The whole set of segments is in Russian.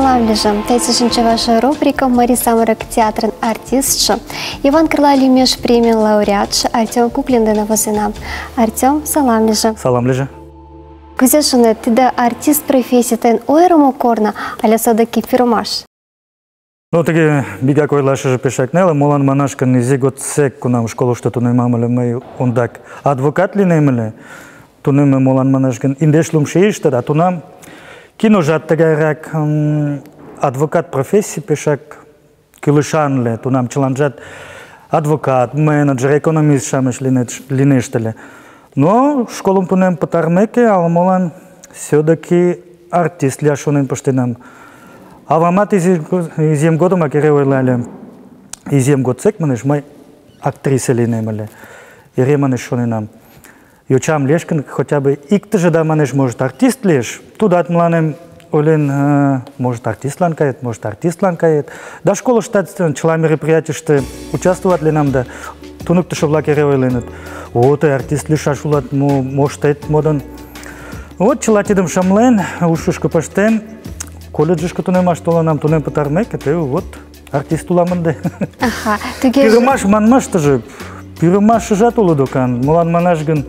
салам лежим. Тайсышынча ваша рубрика «Мари Самарак театрын артистши». Иван Крылалимеш премия лауреатши Артем Куклиндена возына. Артем, салам лежим. Салам лежим. Кузешыны, ты да артист профессии тен ойрому корна, аля садаки фирмаш. Ну, таки бигак ойлашы же пешакнела, молан манашкан изегот сек кунам школу что тунаймамали мы ондак адвокат ли немели, тунайме молан манашкан индешлум шеишта, а тунам киножат тагайрак адвокат профессии пешак килышанле, тунам челанжат адвокат, менеджер, экономист шамеш линештеле. Но школу тунем потармеке, а молан все-таки артист ляшунен поштенам. А в Амат изем годом акеревали изем год сек манеш май актриса ли немали. И реманеш шоненам. Ючам лешкан хотя бы икта же да манеш может артист леш. Туда от мланем олен может артист ланкает, может артист ланкает. Да школа штатствен чела мероприятия что участвовать ли нам да. Тунук то что блакеревали. Вот и артист леш ашулат может это модан. Вот чела тидам шамлен ушушка паштен. Колледжишка тунема что нам тунем потармек, это вот артист уламанде. Ага. Пирмаш манмаш тоже пирмаш жатулу докан. Молан манашган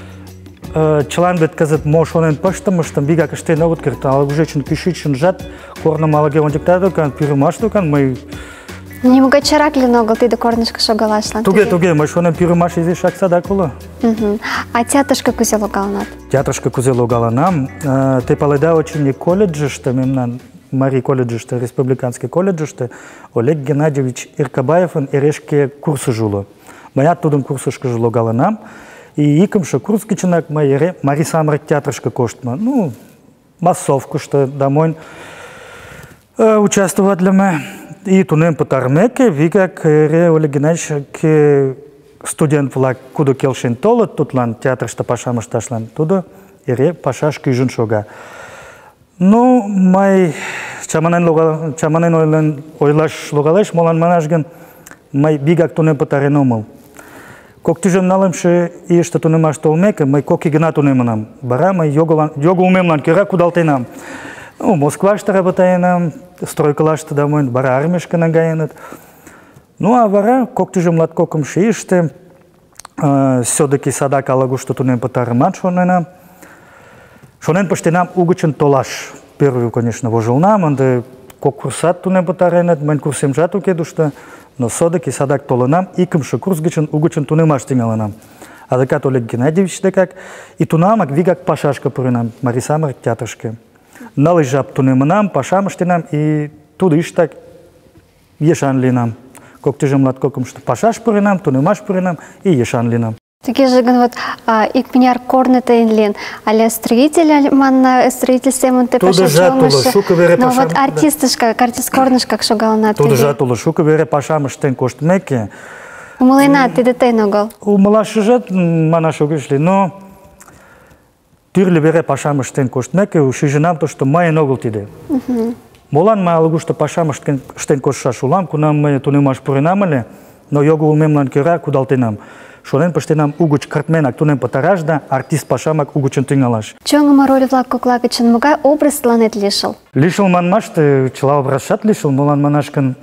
члан бет казат мошонен паштам, что бига каште на вот керта, а уже чин кишичин жат корна малаге он диктат докан пирмаш докан мы. Не могу чарак ли ногу ты до корнышка шогалашлан. Туге мошонен пирмаш изи шак садакула. А театршка кузело галанат. Театршка кузело галанам. Ты поледа очень колледжи, что мемнан Мари колледжи, что республиканский колледж, что Олег Геннадьевич Иркабаев он ирешке курсы жило. Моя тудом курсушка жило галанам. И икомша курс кичинак Мари Самарак театршка коштма. Ну, массовку, что домой участвовать для меня. И тунем потармеке, вигак Олег Геннадьевич студент влак куда келшен толат, тутлан театр что пашама шташлан туда, ире пашаш кижун шога. Ну, май чаманен ойлаш логалеш, молан манашген, май бигак тунем потареномал. Кок тижем налымше и что тунемаш толмеке, май коки гена тунеманам. Бара май йога умемлан кира кудалтенам. Ну, Москва что работаенам, стройкала что домой, бара армешка нагаенат. Ну, а вара, как ты же младкоком шииште, все-таки садак алагу, что тунем потарман шонена. Шонен почти нам угучен толаш. Первый, конечно, вожил нам, он да как курсат тунем потаренет, мен курсем жату кеду, что, но все-таки садак тола нам, и кымши курс гучен угучен тунемаш тингала нам. А така Олег Геннадьевич как, и тунамак вигак пашашка пори нам, Мари Самарак театршке. Налыжап тунема нам, пашамашти нам, и туда иш так ешан ли нам. Как ты же младкоком, что пашаш поринам, то немаш поринам и ешан линам. Таки же вот ик меня корнета инлен, аля строитель, манна строительство монте пашашомыш. Но вот артистышка, артист корнышка, как шогал на. Туда жатула шука бере пашамыш тен кошт меке. Умалина ты детей ногал. Умалаши жат мана шогишли, но тирли бере пашамыш тен кошт меке, ушижинам то, что май ногал тиде. Молан ма алгу что пашам штен коша шулам, кунам мы тунемаш поринамали, но йогу умемлан кира кудалтенам. Шонен поштенам угуч картменак тунем потаражда, артист пашамак угучен тингалаш. Чонгама роли влак коклакачен мугай образ ланет лишил? Лишил манмаш ты чела образшат лишил, молан манашкан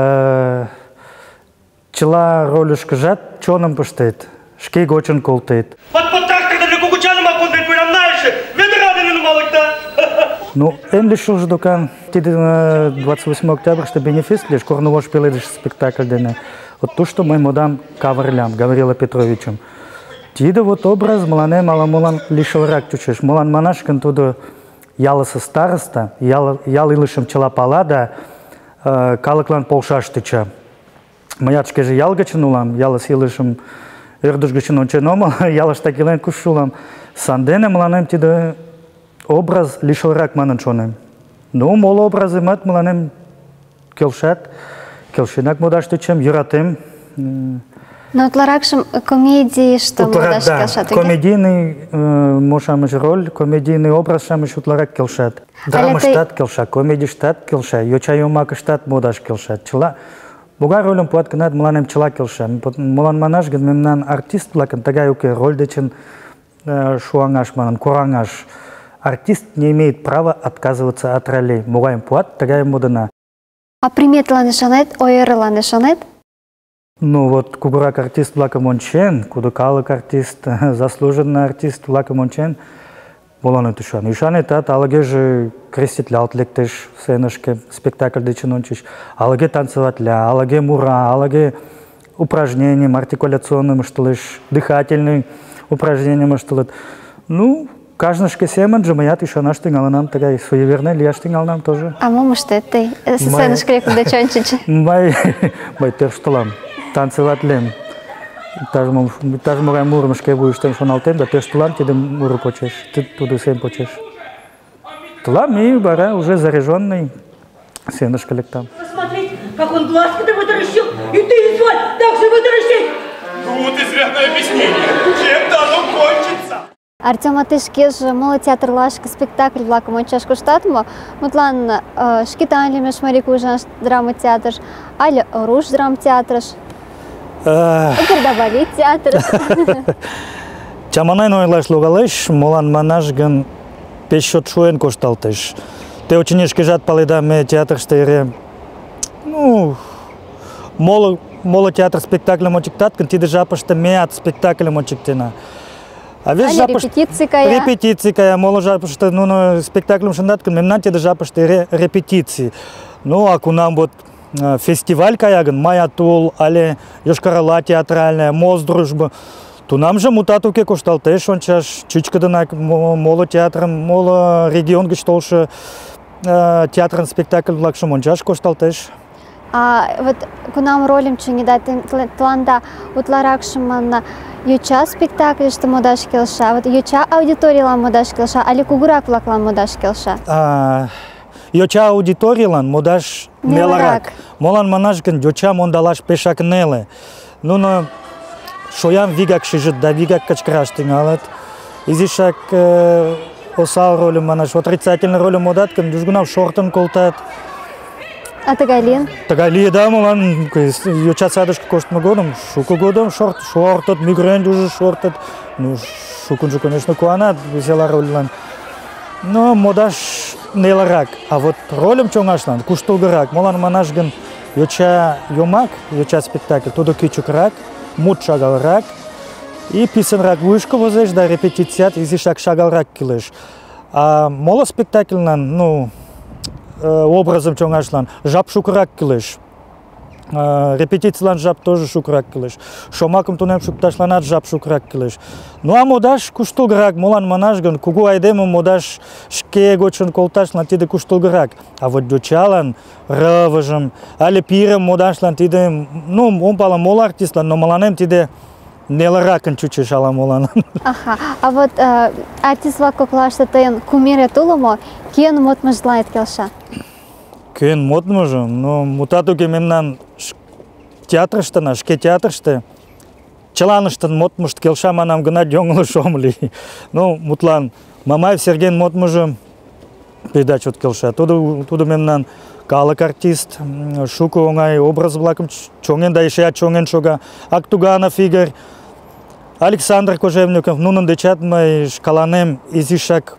чела ролюшка жат, чонам поштет, шкей гочен колтет. Ну, лишил же докан, 28 октября, что бенефис лишь, корновош пеледиш спектакль дене. Вот то, что мы модам каварлям, Гаврила Петровичем. Тида вот образ, малане, маламулан лишил рак чучеш. Молан манашкан туда яласа староста, ял илышем чела палада, калаклан полшаштыча. Маячке же ялгаченулам, ялас илышем эрдушгачен оченомал, ялаш такилен кушулам. Сандене маланем тида образ лишил рак мананчонем. Ну, мол образы мат маланем келшат, келшинак модаштычем, юратем. Но отларакшим комедии, что модаш келшат? Комедийный мошамыш роль, комедийный образ шамыш утларак келшат. Драма штат келшат, комедий штат келшат, йочайомак штат модаш келшат. Чела, буга ролем платканат маланем чела келшат. Молан манаш ген мемнан артист плакан тагай уке роль дечен шуангаш манан, корангаш. артист не имеет права отказываться от ролей. Мугаем пуат, такая модана. А приметланы шанет, ойырланы шанет? Ну вот кугурак артист Влакамончен, кудукалык артист, заслуженный артист Влакамончен, боланы тушан. Ишан это алаге же креститлялт лектеш сценашке спектакль деченончиш, алаге танцеватля, алаге мура, алаге упражнением артикуляционным штылыш, дыхательным упражнением штылыт. Ну, каждый семен же моя тишана штынгала нам такая суеверная, ли я штынгал нам тоже. А мама что это? Сценашке куда чончич? Май терштылам. Танцеватлем. Даже мурай мурмышке будешь там шоналтем, да ты штулан тебе муру почешь, ты туда всем почешь. Тлам и бара уже заряженный сенышка лектам. Посмотри, как он глазки-то вытаращил, и ты, изволь, так же вытаращить! Вот известное объяснение. Чем-то оно кончится. Артем, а ты шкеш молод театрлашка спектакль Влакамончашку штатма, мутлан шкитан лимеш марикужан драма театр, али руш драм театр. Игорь театр. Чаманай нойлаш лугалеш, молан манашган пешот шуен кошталтеш. Те ученички жат палидаме театр штейре. Ну, моло театр спектаклем очиктаткан, ти дежапашта меат спектаклем очиктена. А весь репетиции кая, моло жапашта, ну спектаклем шандаткан, мемнан ти дежапашта репетиции. Ну, аку нам вот фестиваль каяган, Маятул, али Йошкар-Ола театральная, Мост дружба. То нам же мутатуке кошталтеш, он чаш чичкаданак, моло театром, моло регион гештолше театрный спектакль Лакшамончаш кошталтеш. А вот кунам ролем не дать тланда утларакшиман юча спектакль, что модаш келша, вот юча аудитория лам модаш келша, али кугурак влаклан модаш келша. Йоча аудиториялан модаш неларак. Молан манашган йоча мондалаш пешак неле. Ну на шоям вигак шижит, да вигак качкраш тингалат. Изишак осал ролем манаш, отрицательный ролем модаткан, дюжгунав шортан колтат. А Тагайлин? Тагайли, да, молан йоча садышка коштма годом, шуку годом шортат, мигрень уже шортат. Ну шукун же, конечно, куанат, весела роль. Но модаш неларак, а вот ролем чоңашлан, куштулгарак, молан манашган йоча йомак, йоча спектакль, тудо кичукрак, мут шагалрак, и писанрак вышка возеш, да репетицият, изишак шагалрак килеш. А моло спектакльнан, ну, образом чоңашлан, жап шукрак килеш. Репетициялан жап тоже шукрак килеш. Шомаком тунем шукташланат жап шукрак килеш. Ну а модаш куштулгарак, молан манашган, кугу айдему модаш шке гочен колташлан тиде куштулгарак. А вот дючалан, рыважым, али пирем модашлан тиде, ну, он пала мол артистлан, но маланем тиде неларакан чучеш ала молан. Ага, а вот артист Влакоклашта тен кумире тулумо, кен мот мажлает келша? Кен мот можем, но мутатуке мемнан театрыштана, шке театрышты, чаланыштан мот мышт келша манам гына дёңлы шомли. Ну, мутлан, Мамаев Сергей мот можем передачу от келша. Туду мемнан калык артист, шуку оңай образ блаком чоңен, да еще чоңен шога, Актуганов Игорь, Александр Кожевников, нунын дечат май шкаланем изишак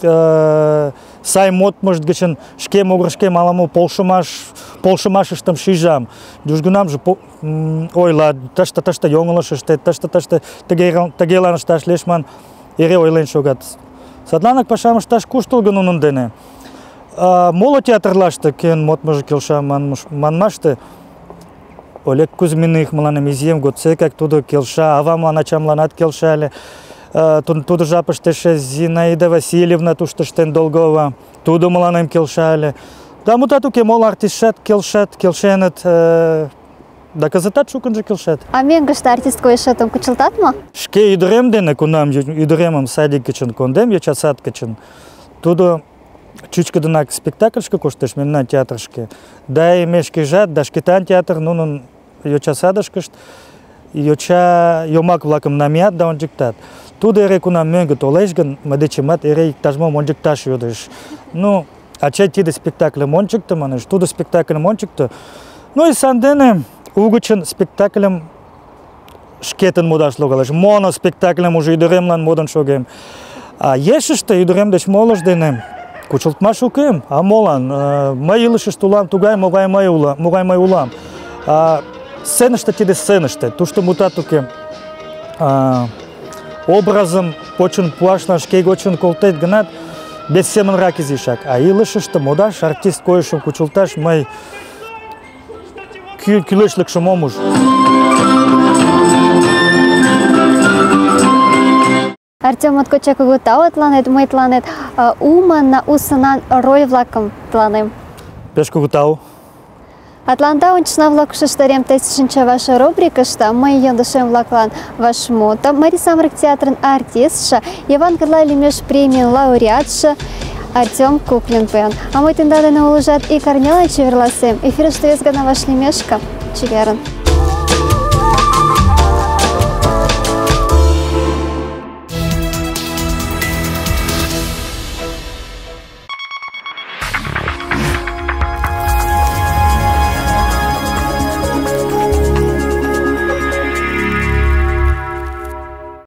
сай мот может гечен шке могрышке маламу полшымашыштым шижам. Дюжгунам же ойла ташта йоңылышышты, ташта тагеланышташ лешман эре ойлен шогат. Садланак пашамышташ куштылгын унын дене. Моло театрлашты кен мот может келша манмашты. Олег Кузьминых мыланем изием годсе как туду келша, авамлан ачамланат келшали. Туду жапыштеше Зинаида Васильевна туштыштен Долгова, туду мыланем келшали. Да мутатуке мол артистшат келшенет, да казатат шукын же келшет. А мен гышта артист койшетым кучылтат ма? Шке ӱдырем дене кунам ӱдыремым садик гычын кондем, йоча сад гычын. Туду чӱчкыдынак спектакльышке коштеш мемнан театрышке. Да мешке жат, да шкетан театр нунын йоча садышкышт, йоча йомак-влакым намият да ончыктат. Тудо эре кунам мӧҥгӧ толеш гын, мый дечемат эре иктаж-мом ончыкташ йодеш. Ну, ачай тиде спектакльым ончыкто, манеш, тудо спектакльым ончыкто. Ну и сандене угычын спектакльым шкетын модаш логалеш. Моно спектакльым уже ӱдыремлан модын шогем. А ешеште ӱдырем деч молыж дене кучылтмаш укем. А молан? Мый илышыште улам тугай, могай мый улам. Сценыште тиде сценыште. Тушто мутат уке. Образым почын пуашлан шке гочын колтет гынат, без семынрак изишак. А илышыште модаш, артист койышым кучылташ мый кӱлешлыкшым ом уж. Артем, моткочак кугу тау тыланет, мый тыланет уман, усынан роль-влакым тыланем. Пеш кугу тау. Атланта ончышна-влак ушыштарем тый шинча ваша рубрикышта, мый йӧндышем-влаклан вашмутым. Марий самырык театрын артистше, Йыван Кырла лӱмеш премийын лауреатше Артем Куклин пуэн. А мый тендан дене улыжат ик арнялан чеверласем. Эфирыште вес гана вашлиймешке. Чеверын.